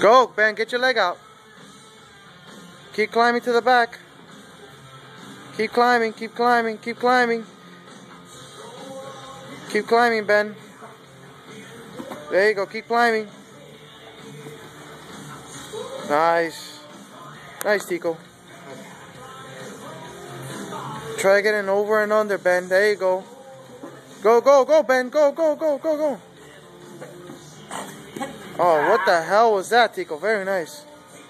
Go, Ben, get your leg out. Keep climbing to the back. Keep climbing, keep climbing, keep climbing. Keep climbing, Ben. There you go, keep climbing. Nice. Nice, Tico. Try getting over and under, Ben. There you go. Go, go, go, Ben. Go, go, go, go, go. Oh, what the hell was that, Tico? Very nice.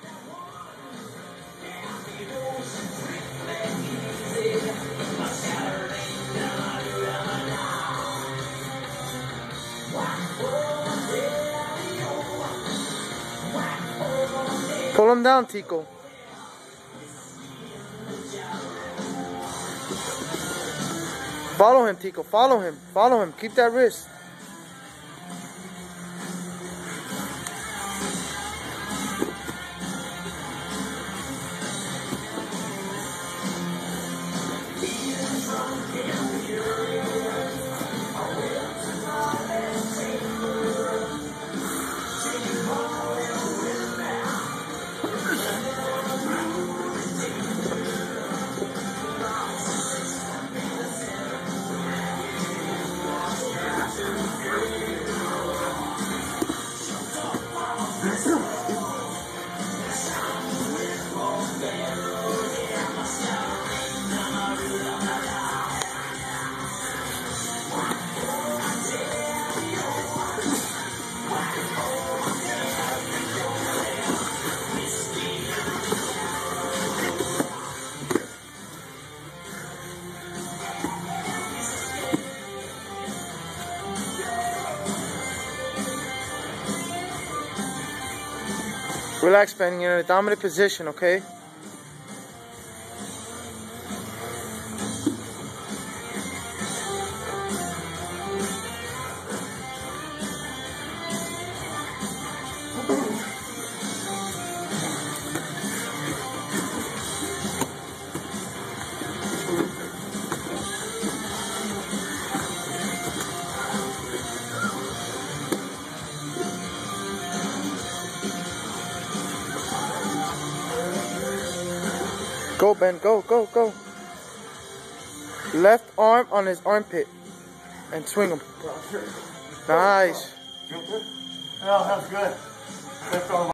Pull him down, Tico. Follow him, Tico. Follow him. Follow him. Keep that wrist. Relax, Ben. You're in a dominant position, okay? Go, Ben, go, go, go. Left arm on his armpit. And swing him. Nice. Oh, that's good. Left arm.